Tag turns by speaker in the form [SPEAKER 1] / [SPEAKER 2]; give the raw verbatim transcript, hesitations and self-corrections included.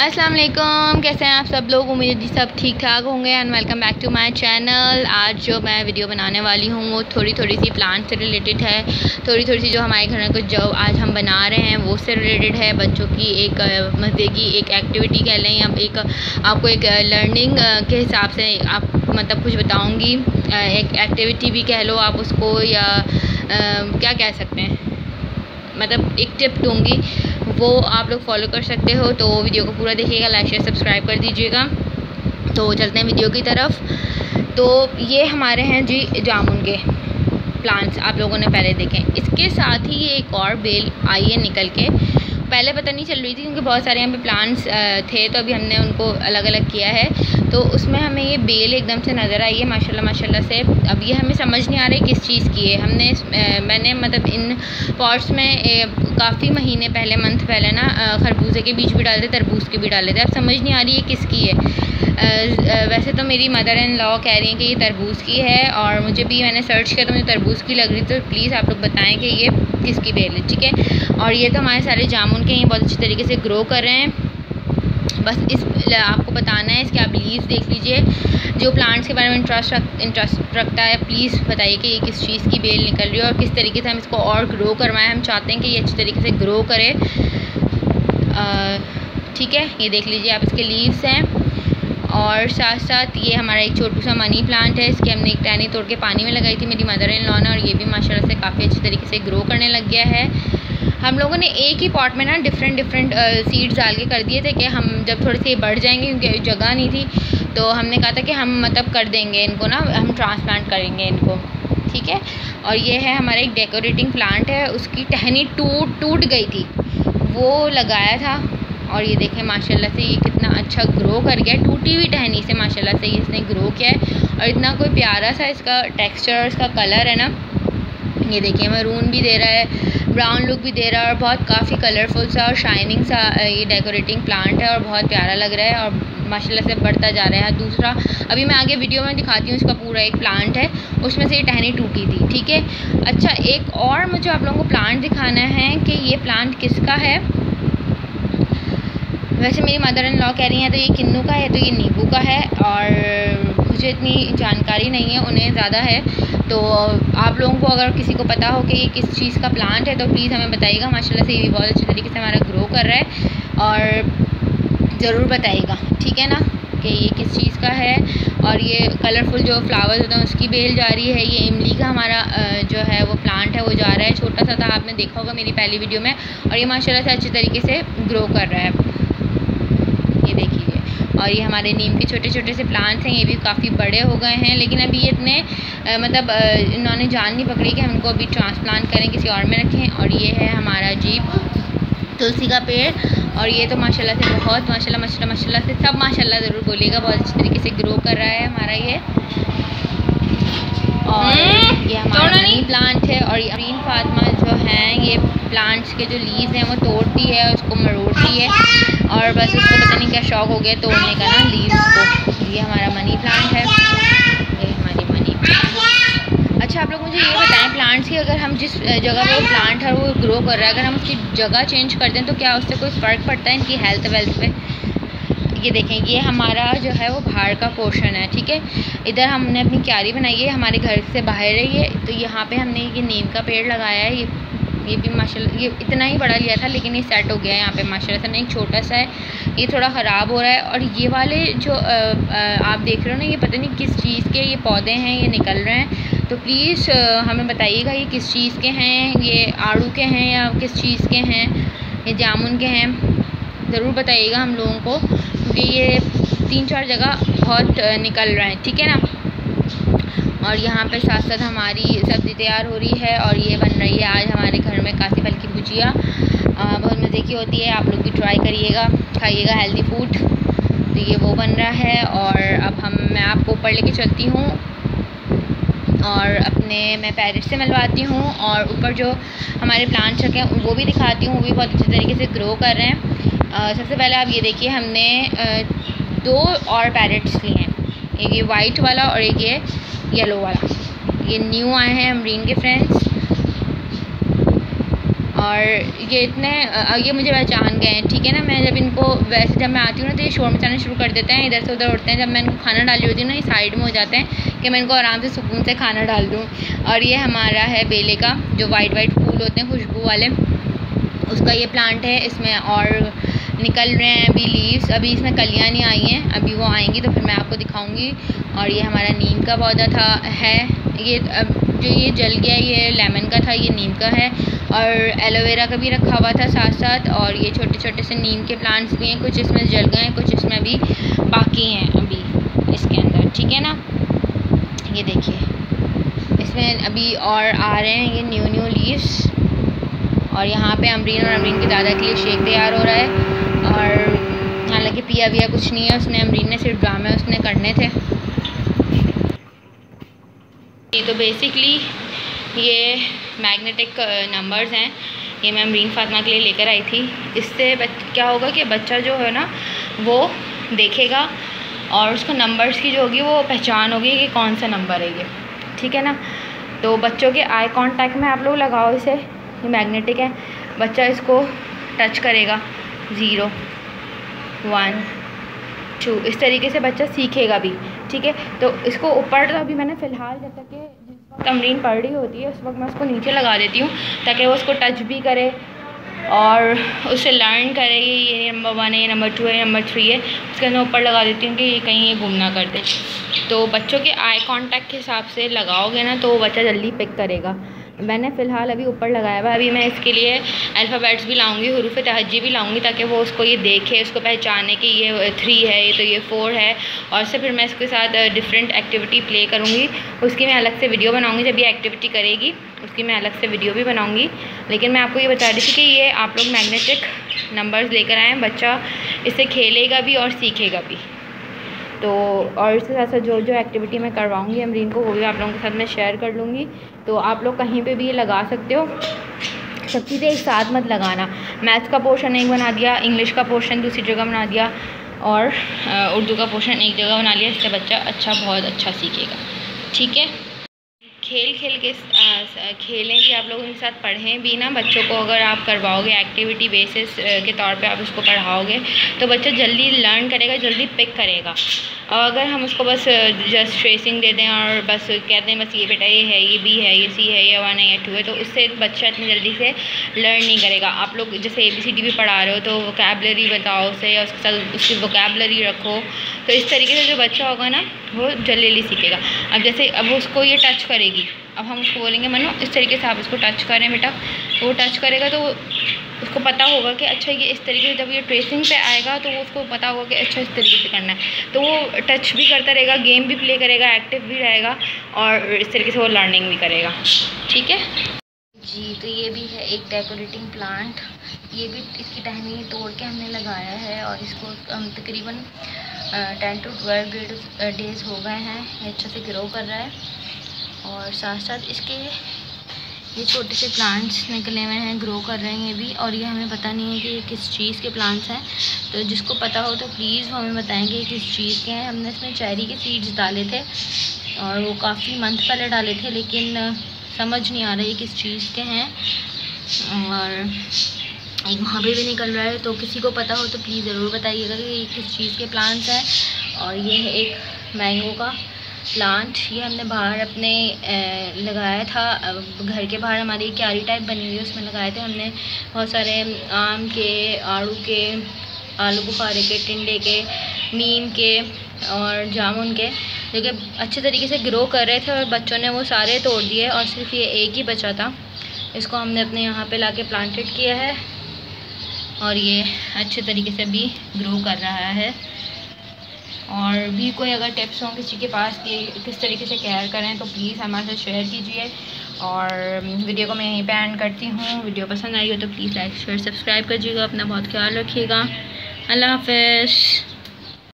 [SPEAKER 1] अस्सलाम वालेकुम, कैसे हैं आप सब लोग। उम्मीद है सब ठीक ठाक होंगे and welcome back to my channel. आज जो मैं वीडियो बनाने वाली हूँ वो थोड़ी थोड़ी सी प्लांट से रिलेटेड है। थोड़ी थोड़ी सी जो हमारे घर में कुछ जो आज हम बना रहे हैं वो से रिलेटेड है। बच्चों की एक मज़े की एक एक्टिविटी कह लें या एक आपको एक लर्निंग के हिसाब से आप मतलब कुछ बताऊँगी। एक एक्टिविटी भी कह लो आप उसको, या आ, क्या कह सकते हैं, मतलब एक टिप दूँगी, वो आप लोग फॉलो कर सकते हो। तो वीडियो को पूरा देखिएगा, लाइक शेयर सब्सक्राइब कर दीजिएगा। तो चलते हैं वीडियो की तरफ। तो ये हमारे हैं जी जामुन के प्लांट्स, आप लोगों ने पहले देखें। इसके साथ ही ये एक और बेल आई है निकल के, पहले पता नहीं चल रही थी क्योंकि बहुत सारे यहाँ पे प्लांट्स थे, तो अभी हमने उनको अलग अलग किया है। तो उसमें हमें ये बेल एकदम से नज़र आई है माशाल्लाह माशाल्लाह से। अब ये हमें समझ नहीं आ रही किस चीज़ की है। हमने मैंने मतलब इन पॉट्स में काफ़ी महीने पहले मंथ पहले ना खरबूजे के बीज भी डाले थे, तरबूज के भी डाले थे। अब समझ नहीं आ रही है किसकी है। वैसे तो मेरी मदर इन लॉ कह रही हैं कि ये तरबूज की है, और मुझे भी मैंने सर्च किया तो मुझे तरबूज की लग रही। तो प्लीज़ आप लोग बताएं कि ये किसकी बेल है, ठीक है। और ये तो हमारे सारे जामुन के ये बहुत अच्छे तरीके से ग्रो कर रहे हैं। बस इस आपको बताना है, इसके आप लीव्स देख लीजिए। जो प्लांट्स के बारे में इंटरेस्ट रख इंटरेस्ट रखता है प्लीज़ बताइए कि ये किस चीज़ की बेल निकल रही है और किस तरीके से हम इसको और ग्रो करवाएं। हम चाहते हैं कि ये अच्छे तरीके से ग्रो करे, ठीक है। ये देख लीजिए आप, इसके लीव्स हैं। और साथ साथ ये हमारा एक छोटू सा मनी प्लांट है। इसकी हमने एक टहनी तोड़ के पानी में लगाई थी मेरी मदर इन लॉ ने, और ये भी माशाल्लाह से काफ़ी अच्छे तरीके से ग्रो करने लग गया है। हम लोगों ने एक ही पॉट में ना डिफरेंट डिफरेंट सीड्स डाल के कर दिए थे कि हम जब थोड़े से बढ़ जाएंगे, क्योंकि जगह नहीं थी, तो हमने कहा था कि हम मतलब कर देंगे इनको ना, हम ट्रांसप्लांट करेंगे इनको, ठीक है। और ये है हमारा एक डेकोरेटिंग प्लांट है, उसकी टहनी टूट टूट गई थी, वो लगाया था। और ये देखें माशाल्लाह से ये कितना अच्छा ग्रो कर गया। टूटी हुई टहनी से माशाल्लाह से इसने ग्रो किया है, और इतना कोई प्यारा सा इसका टेक्सचर, इसका कलर है ना। ये देखिए मरून भी दे रहा है, ब्राउन लुक भी दे रहा है, और बहुत काफ़ी कलरफुल सा और शाइनिंग सा ये डेकोरेटिंग प्लांट है, और बहुत प्यारा लग रहा है और माशाल्लाह से बढ़ता जा रहा है। दूसरा अभी मैं आगे वीडियो में दिखाती हूँ, इसका पूरा एक प्लांट है, उसमें से ये टहनी टूटी थी, ठीक है। अच्छा, एक और मुझे आप लोगों को प्लांट दिखाना है कि ये प्लांट किसका है। वैसे मेरी मदर इन लॉ कह रही हैं तो ये किन्नू का है, तो ये नींबू का है, और मुझे इतनी जानकारी नहीं है, उन्हें ज़्यादा है। तो आप लोगों को अगर किसी को पता हो कि ये किस चीज़ का प्लांट है तो प्लीज़ हमें बताइएगा। माशाल्लाह से ये भी बहुत अच्छे तरीके से हमारा ग्रो कर रहा है, और ज़रूर बताइएगा, ठीक है ना, कि ये किस चीज़ का है। और ये कलरफुल जो फ्लावर्स होते हैं उसकी बेल जा रही है। ये इमली का हमारा जो है वो प्लांट है, वो जा रहा है। छोटा सा था, आपने देखा होगा मेरी पहली वीडियो में, और ये माशाल्लाह से अच्छे तरीके से ग्रो कर रहा है, ये देखिए। और ये हमारे नीम के छोटे छोटे से प्लांट्स हैं, ये भी काफ़ी बड़े हो गए हैं, लेकिन अभी ये इतने आ, मतलब आ, इन्होंने जान नहीं पकड़ी कि हम इनको अभी ट्रांसप्लांट करें, किसी और में रखें। और ये है हमारा जी तुलसी का पेड़, और ये तो माशाल्लाह से बहुत माशाल्लाह माशाल्लाह माशाल्लाह से सब माशाल्लाह ज़रूर बोलिएगा, बहुत अच्छे तरीके से ग्रो कर रहा है हमारा ये। और ये हमारा मनी प्लांट है। और अरीन फातिमा जो हैं ये प्लांट्स के जो लीव्स हैं वो तोड़ती है, उसको मरोड़ती है, और बस उसको पता नहीं क्या शौक हो गया तोड़ने का ना लीव्स को। ये हमारा मनी प्लांट है, ये हमारी मनी प्लांट। अच्छा, आप लोग मुझे ये बताएं, प्लांट्स की अगर हम जिस जगह पे वो प्लांट है वो ग्रो कर रहा है, अगर हम उसकी जगह चेंज कर दें तो क्या उससे कोई फ़र्क पड़ता है इनकी हेल्थ वेल्थ पे। ये देखें, ये हमारा जो है वो बाहर का पोर्शन है, ठीक है। इधर हमने अपनी क्यारी बनाई है, हमारे घर से बाहर है ये। तो यहाँ पे हमने ये नीम का पेड़ लगाया है। ये ये भी माशाल्लाह ये इतना ही बड़ा लिया था, लेकिन ये सेट हो गया है यहाँ पे माशाल्लाह से। नहीं, छोटा सा है, ये थोड़ा ख़राब हो रहा है। और ये वाले जो आ, आ, आप देख रहे हो ना, ये पता नहीं किस चीज़ के ये पौधे हैं, ये निकल रहे हैं। तो प्लीज़ हमें बताइएगा ये किस चीज़ के हैं, ये आड़ू के हैं या किस चीज़ के हैं, ये जामुन के हैं, ज़रूर बताइएगा हम लोगों को, क्योंकि ये तीन चार जगह बहुत निकल रहे हैं, ठीक है ना। और यहाँ पे साथ साथ हमारी सब्ज़ी तैयार हो रही है, और ये बन रही है आज हमारे घर में कासी फल की भुजिया, बहुत मज़े की होती है। आप लोग भी ट्राई करिएगा, खाइएगा हेल्दी फूड। तो ये वो बन रहा है। और अब हम मैं आपको ऊपर लेके चलती हूँ, और अपने मैं पैरेट से मिलवाती हूँ, और ऊपर जो हमारे प्लांट्स रखे हैं वो भी दिखाती हूँ, वो भी बहुत अच्छे तरीके से ग्रो कर रहे हैं। आ, सबसे पहले आप ये देखिए, हमने आ, दो और पैरेट्स लिए हैं, एक ये वाइट वाला और एक ये येलो वाला। ये न्यू आए हैं अमरीन के फ्रेंड्स, और ये इतने ये मुझे पहचान गए हैं, ठीक है ना। मैं जब इनको वैसे जब मैं आती हूँ ना तो ये शोर मचाना शुरू कर देते हैं, इधर से उधर उठते हैं। जब मैं इनको खाना डाली होती हूँ ना ये साइड में हो जाते हैं कि मैं इनको आराम से सुकून से खाना डाल दूँ। और ये हमारा है बेले का, जो वाइट वाइट फूल होते हैं खुशबू वाले, उसका ये प्लांट है। इसमें और निकल रहे हैं अभी लीव्स, अभी इसमें कलियाँ नहीं आई हैं, अभी वो आएंगी तो फिर मैं आपको दिखाऊंगी। और ये हमारा नीम का पौधा था है, ये अब जो ये जल गया ये लेमन का था, ये नीम का है। और एलोवेरा का भी रखा हुआ था साथ साथ। और ये छोटे छोटे से नीम के प्लांट्स भी हैं, कुछ इसमें जल गए हैं, कुछ इसमें अभी बाकी हैं अभी इसके अंदर, ठीक है ना। ये देखिए इसमें अभी और आ रहे हैं ये न्यू न्यू लीव्स। और यहाँ पे अमरीन और अमरीन के दादा के लिए शेक तैयार हो रहा है। और हालांकि पिया विया कुछ नहीं है उसने, अमरीन ने सिर्फ ड्रामे उसने करने थे। तो बेसिकली ये मैग्नेटिक नंबर्स हैं, ये मैं अमरीन फातिमा के लिए लेकर आई थी। इससे क्या होगा कि बच्चा जो है ना वो देखेगा और उसको नंबर्स की जो होगी वो पहचान होगी कि कौन सा नंबर है ये, ठीक है ना। तो बच्चों के आई कांटेक्ट में आप लोग लगाओ इसे, ये मैग्नेटिक है। बच्चा इसको टच करेगा, ज़ीरो वन टू, इस तरीके से बच्चा सीखेगा भी, ठीक है। तो इसको ऊपर तो अभी मैंने फ़िलहाल जब तक के जिस वक्त अमरीन पढ़ रही होती है उस वक्त मैं उसको नीचे लगा देती हूँ ताकि वो उसको टच भी करे और उससे लर्न करे ये नंबर वन है, ये नंबर टू है, ये नंबर थ्री है। उसके अंदर ऊपर लगा देती हूँ कि ये कहीं ये गुम ना कर दे। तो बच्चों के आई कांटेक्ट के हिसाब से लगाओगे ना तो बच्चा जल्दी पिक करेगा। मैंने फ़िलहाल अभी ऊपर लगाया हुआ, अभी मैं इसके लिए अल्फ़ाबेट्स भी लाऊंगी, हुरूफ तहज्जी भी लाऊंगी ताकि वो उसको ये देखे, उसको पहचाने कि ये थ्री है, ये तो ये फ़ोर है। और से फिर मैं इसके साथ डिफरेंट एक्टिविटी प्ले करूँगी, उसकी मैं अलग से वीडियो बनाऊँगी। जब ये एक्टिविटी करेगी उसकी मैं अलग से वीडियो भी बनाऊँगी। लेकिन मैं आपको ये बता रही थी कि ये आप लोग मैग्नेटिक नंबर्स लेकर आएँ, बच्चा इससे खेलेगा भी और सीखेगा भी। तो और इसके साथ साथ जो जो एक्टिविटी मैं करवाऊँगी अमरीन को वो भी आप लोगों के साथ मैं शेयर कर लूँगी। तो आप लोग कहीं पे भी ये लगा सकते हो, सब चीज़ें एक साथ मत लगाना। मैथ्स का पोर्शन एक बना दिया, इंग्लिश का पोर्शन दूसरी जगह बना दिया और उर्दू का पोर्शन एक जगह बना लिया। इससे बच्चा अच्छा बहुत अच्छा सीखेगा, ठीक है। खेल खेल के खेलें कि आप लोग उनके साथ पढ़ें भी ना। बच्चों को अगर आप करवाओगे एक्टिविटी बेसिस के तौर पे आप उसको पढ़ाओगे तो बच्चा जल्दी लर्न करेगा, जल्दी पिक करेगा। और अगर हम उसको बस जस्ट ट्रेसिंग दे दें और बस कहते हैं बस ये बेटा ये है, ये बी है, ये सी है, ये वन है, ये टू है, तो उससे बच्चा इतनी जल्दी से लर्न नहीं करेगा। आप लोग जैसे ए बी सी डी भी पढ़ा रहे हो तो वोकैबलरी बताओ उसे या उसके साथ उसकी वोकैबलरी रखो, तो इस तरीके से जो बच्चा होगा ना वो जल्दी जल्दी सीखेगा। अब जैसे अब उसको ये टच करेगी, अब हम उसको बोलेंगे मनो इस तरीके से आप इसको टच करें बेटा, वो टच करेगा तो उसको पता होगा कि अच्छा ये इस तरीके से, जब ये ट्रेसिंग पे आएगा तो वो उसको पता होगा कि अच्छा इस तरीके से करना है। तो वो टच भी करता रहेगा, गेम भी प्ले करेगा, एक्टिव भी रहेगा और इस तरीके से वो लर्निंग भी करेगा, ठीक है जी। तो ये भी है एक डेकोरेटिंग प्लांट, ये भी इसकी टहनी तोड़ के हमने लगाया है और इसको तकरीबन टेन टू ट्वेल्व डेज़ हो गए हैं, ये अच्छे से ग्रो कर रहा है। और साथ साथ इसके ये छोटे से प्लांट्स निकले हुए हैं, ग्रो कर रहे हैं ये भी। और ये हमें पता नहीं है कि ये किस चीज़ के प्लांट्स हैं, तो जिसको पता हो तो प्लीज़ वो हमें बताएंगे ये किस चीज़ के हैं। हमने इसमें चेरी के सीड्स डाले थे और वो काफ़ी मंथ पहले डाले थे, लेकिन समझ नहीं आ रहा ये किस चीज़ के हैं। और एक वहाँ पे भी निकल रहा है, तो किसी को पता हो तो प्लीज़ ज़रूर बताइएगा कि ये किस चीज़ के प्लांट्स हैं। और ये है एक मैंगो का प्लांट, ये हमने बाहर अपने ए, लगाया था, घर के बाहर हमारी क्यारी टाइप बनी हुई है उसमें लगाए थे हमने। बहुत सारे आम के, आड़ू के, आलू बुखारे के, टिंडे के, नीम के और जामुन के, जो कि अच्छे तरीके से ग्रो कर रहे थे और बच्चों ने वो सारे तोड़ दिए और सिर्फ ये एक ही बचा था। इसको हमने अपने यहाँ पे लाके प्लांटेड किया है और ये अच्छे तरीके से भी ग्रो कर रहा है। और भी कोई अगर टिप्स हों किसी के पास कि किस तरीके से केयर करें तो प्लीज़ हमारे साथ शेयर कीजिए। और वीडियो को मैं यहीं पे एंड करती हूँ। वीडियो पसंद आई हो तो प्लीज़ लाइक शेयर सब्सक्राइब कीजिएगा। अपना बहुत ख्याल रखिएगा। अल्लाह हाफ़िज़।